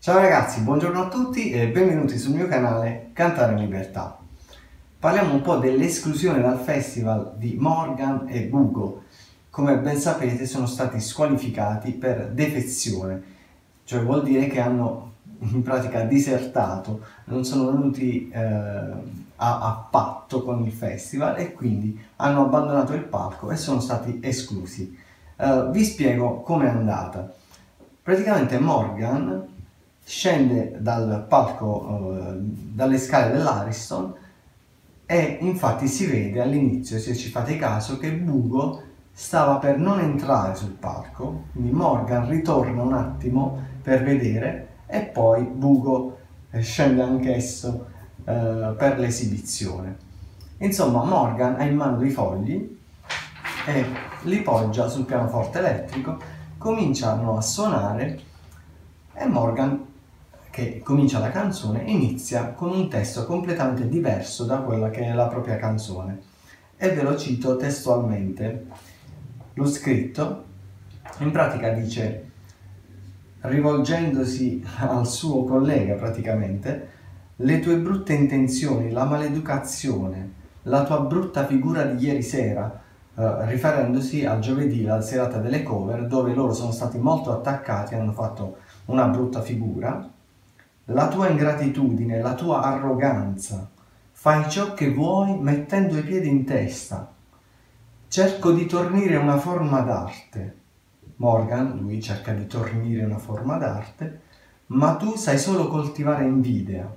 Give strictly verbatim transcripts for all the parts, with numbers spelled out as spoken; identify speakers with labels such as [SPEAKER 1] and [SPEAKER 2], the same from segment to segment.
[SPEAKER 1] Ciao ragazzi, buongiorno a tutti e benvenuti sul mio canale Cantare in Libertà. Parliamo un po' dell'esclusione dal festival di Morgan e Bugo. Come ben sapete sono stati squalificati per defezione, cioè vuol dire che hanno in pratica disertato, non sono venuti eh, a, a patto con il festival e quindi hanno abbandonato il palco e sono stati esclusi. Uh, vi spiego com'è andata. Praticamente Morgan scende dal palco, eh, dalle scale dell'Ariston e infatti si vede all'inizio, se ci fate caso, che Bugo stava per non entrare sul palco, quindi Morgan ritorna un attimo per vedere e poi Bugo scende anch'esso eh, per l'esibizione. Insomma, Morgan ha in mano dei fogli e li poggia sul pianoforte elettrico, cominciano a suonare e Morgan, che comincia la canzone, inizia con un testo completamente diverso da quella che è la propria canzone. E ve lo cito testualmente. L'ho scritto, in pratica dice, rivolgendosi al suo collega praticamente, le tue brutte intenzioni, la maleducazione, la tua brutta figura di ieri sera, Uh, riferendosi al giovedì, la serata delle cover, dove loro sono stati molto attaccati e hanno fatto una brutta figura. La tua ingratitudine, la tua arroganza, fai ciò che vuoi mettendo i piedi in testa. Cerco di tornire una forma d'arte. Morgan, lui cerca di tornire una forma d'arte, ma tu sai solo coltivare invidia.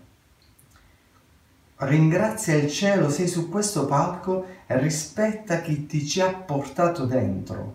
[SPEAKER 1] Ringrazia il cielo, sei su questo palco e rispetta chi ti ci ha portato dentro.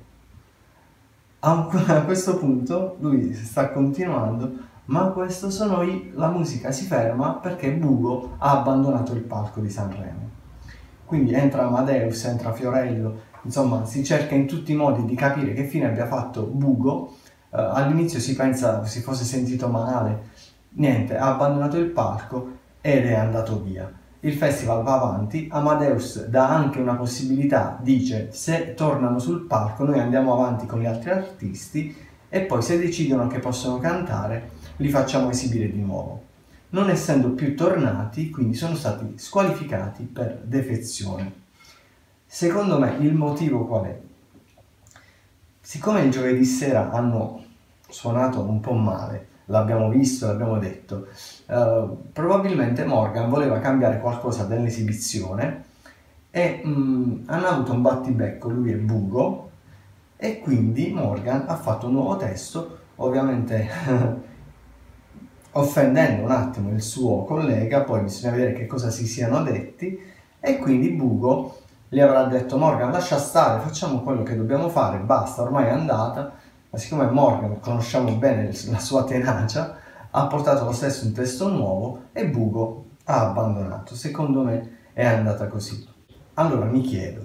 [SPEAKER 1] A questo punto lui sta continuando, ma questo sono io, la musica si ferma perché Bugo ha abbandonato il palco di Sanremo. Quindi entra Amadeus, entra Fiorello, insomma si cerca in tutti i modi di capire che fine abbia fatto Bugo. Uh, all'inizio si pensa si fosse sentito male, niente, ha abbandonato il palco ed è andato via. Il festival va avanti, Amadeus dà anche una possibilità, dice se tornano sul palco noi andiamo avanti con gli altri artisti e poi se decidono che possono cantare li facciamo esibire di nuovo. Non essendo più tornati, quindi sono stati squalificati per defezione. Secondo me il motivo qual è? Siccome il giovedì sera hanno suonato un po' male, l'abbiamo visto, l'abbiamo detto, uh, probabilmente Morgan voleva cambiare qualcosa dell'esibizione e mh, hanno avuto un battibecco lui e Bugo e quindi Morgan ha fatto un nuovo testo, ovviamente offendendo un attimo il suo collega, poi bisogna vedere che cosa si siano detti e quindi Bugo gli avrà detto Morgan lascia stare, facciamo quello che dobbiamo fare, basta, ormai è andata. Ma siccome Morgan, conosciamo bene la sua tenacia, ha portato lo stesso un testo nuovo e Bugo ha abbandonato. Secondo me è andata così. Allora mi chiedo,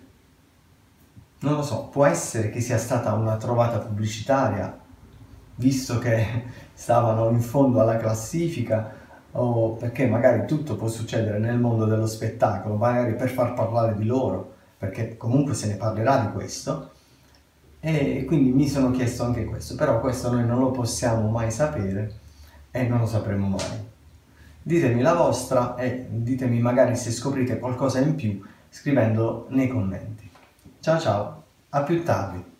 [SPEAKER 1] non lo so, può essere che sia stata una trovata pubblicitaria, visto che stavano in fondo alla classifica, o perché magari tutto può succedere nel mondo dello spettacolo, magari per far parlare di loro, perché comunque se ne parlerà di questo. E quindi mi sono chiesto anche questo, però questo noi non lo possiamo mai sapere e non lo sapremo mai. Ditemi la vostra e ditemi magari se scoprite qualcosa in più scrivendolo nei commenti. Ciao ciao, a più tardi!